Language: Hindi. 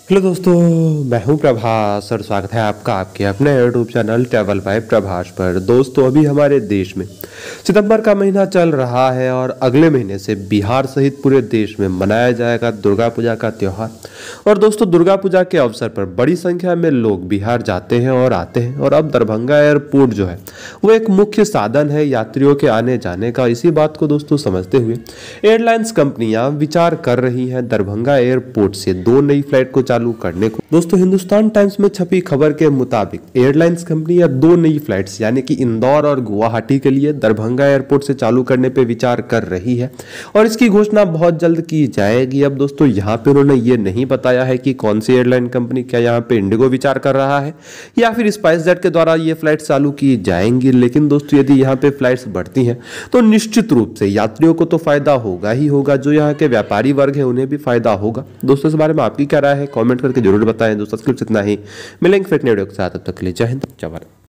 हेलो दोस्तों, मैं हूं प्रभास और स्वागत है आपका आपके अपने YouTube channel travel by Prabhas पर। दोस्तों, अभी हमारे देश में सितंबर का महीना चल रहा है और अगले महीने से बिहार सहित पूरे देश में मनाया जाएगा दुर्गा पूजा का त्यौहार। और दोस्तों, दुर्गा पूजा के अवसर पर बड़ी संख्या में लोग बिहार जाते हैं और आते हैं। और अब दरभंगा एयरपोर्ट जो है वो एक मुख्य साधन है यात्रियों के आने जाने का। इसी बात को दोस्तों समझते हुए एयरलाइंस कंपनियां विचार कर रही हैं दरभंगा एयरपोर्ट से 2 नई फ्लाइट को चालू करने को। दोस्तों, हिंदुस्तान टाइम्स में छपी खबर के मुताबिक एयरलाइंस कंपनियां 2 नई फ्लाइट्स यानी कि इंदौर और गुवाहाटी के लिए दरभंगा एयरपोर्ट से चालू करने पे विचार कर रही है और इसकी घोषणा बहुत जल्द की जाएगी। अब दोस्तों, यहाँ पे उन्होंने ये नहीं बताया है कि कौन सी एयरलाइन कंपनी, क्या यहाँ पे इंडिगो विचार कर रहा है या फिर स्पाइसजेट के द्वारा ये फ्लाइट चालू की जाएंगी। लेकिन दोस्तों, यदि यहाँ पे फ्लाइट्स बढ़ती हैं तो निश्चित रूप से यात्रियों को तो फायदा होगा ही होगा, जो यहाँ के व्यापारी वर्ग है उन्हें भी फायदा होगा। दोस्तों, इस बारे में आपकी क्या राय है, कमेंट करके जरूर बताएं। दोस्तों, इतना ही मिलेंगे फिर नए वीडियो के साथ, तब तक के लिए जय हिंद जय भारत।